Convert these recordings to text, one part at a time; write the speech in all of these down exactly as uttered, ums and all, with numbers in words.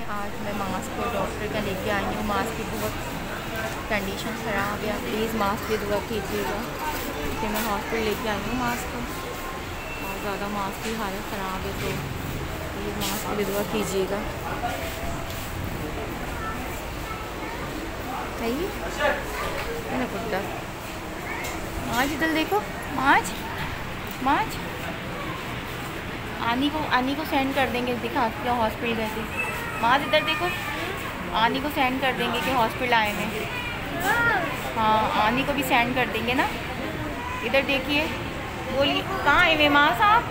आज मैं मास्क को डॉक्टर का लेके आई हूँ। मास्क की बहुत कंडीशन ख़राब है, प्लीज़ मास्क की दुआ कीजिएगा कि मैं हॉस्पिटल लेके आई हूँ मास्क को। बहुत ज़्यादा मास्क की हालत ख़राब है, तो प्लीज़ मास्क की दुआ कीजिएगा। सही है कुत्ता माज, इधर देखो माज माज। आनी को आनी को सेंड कर देंगे, दिखा क्या हॉस्पिटल गए थे। माज इधर देखो, आनी को सेंड कर देंगे कि हॉस्पिटल आए हैं। हाँ, आनी को भी सेंड कर देंगे ना। इधर देखिए, बोलिए कहाँ आए हुए माँ साहब?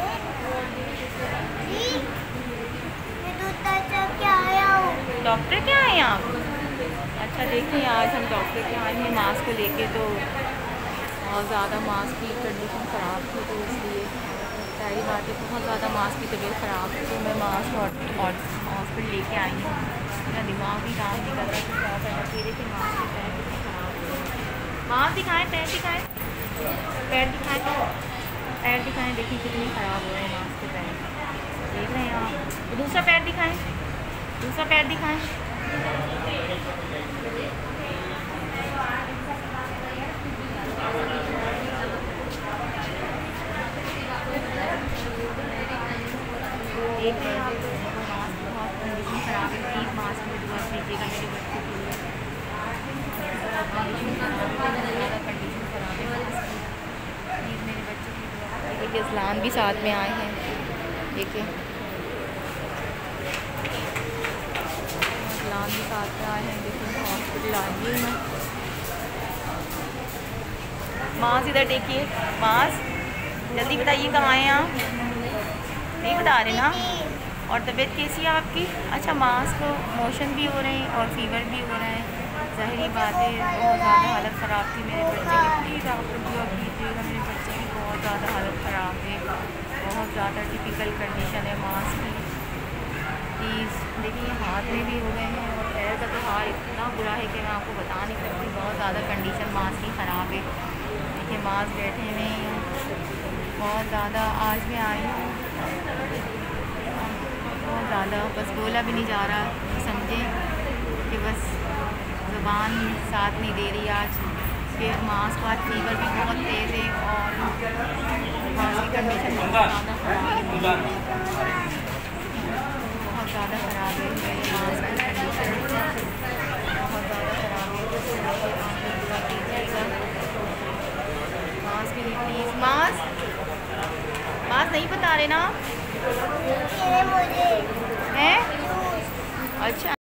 डॉक्टर क्या आए आप? अच्छा देखिए, आज हम डॉक्टर के आए हैं मास्क को लेके, तो बहुत ज़्यादा मास्क की कंडीशन ख़राब थी, तो इसलिए सारी बातें बहुत ज़्यादा मास्क की तबीयत ख़राब थी, तो मैं मास्क हॉस्पिटल लेके आई हूँ। मेरा दिमाग भी काम नहीं कर रहा कि क्या करना चाहिए। देखिए मास्क के पैर कितने ख़राब है। मास्क दिखाएं, पैर दिखाएं, पैर दिखाएं, पैर दिखाएं। देखिए कितने ख़राब हो रहे हैं मास्क के पैर, देख रहे हैं आप। दूसरा पैर दिखाएं, दूसरा पैर दिखाएं। देख रहे हैं आप, मास्क बहुत कंडीशन ख़राब है। प्लीज़ मास्क में दुआ कीजिएगा मेरे बच्चे के लिए। कंडीशन ख़राब है, ज़्यादा कंडीशन ख़राब है मास्क की। प्लीज़ मेरे बच्चे की दुआ। देखिए इस्लान भी साथ में आए हैं, देखिए इस्लान भी साथ में आए हैं। देखिए हॉस्पिटल आई हूँ मैं। मास्क इधर देखिए, मास्क जल्दी बताइए कहाँ आए आप? नहीं बता रहे ना। और तबीयत कैसी है आपकी? अच्छा, मास्क मोशन भी हो रहे हैं और फीवर भी हो रहा है, ज़ाहिरी बात है। बहुत ज़्यादा हालत ख़राब थी मेरे बच्चे की। प्लीज़ आप दुआ कीजिएगा, मेरे बच्चे की बहुत ज़्यादा हालत ख़राब है, बहुत ज़्यादा टिपिकल कंडीशन है मास्क की। प्लीज़ देखिए हाथ में भी हो गए हैं और पैर का तो हाल इतना बुरा है कि मैं आपको बता नहीं सकती। बहुत ज़्यादा कंडीशन मास्क की ख़राब है। देखिए मास्क बैठे हुए हैं, बहुत ज़्यादा। आज मैं आई हूँ, बहुत ज़्यादा बस बोला भी नहीं जा रहा, समझें कि बस ज़ुबान साथ नहीं दे रही आज। फिर मास्क आज फीवर भी बहुत तेज़ है और मास्क की कंडीशन बहुत ज़्यादा ख़राब है, बहुत ज़्यादा ख़राब है मेरे मास्क की कंडीशन, बहुत ज़्यादा ख़राब है। दुआ कीजिएगा मास्क के लिए प्लीज़। मास्क मास्क नहीं बता रहे ना हैं? अच्छा।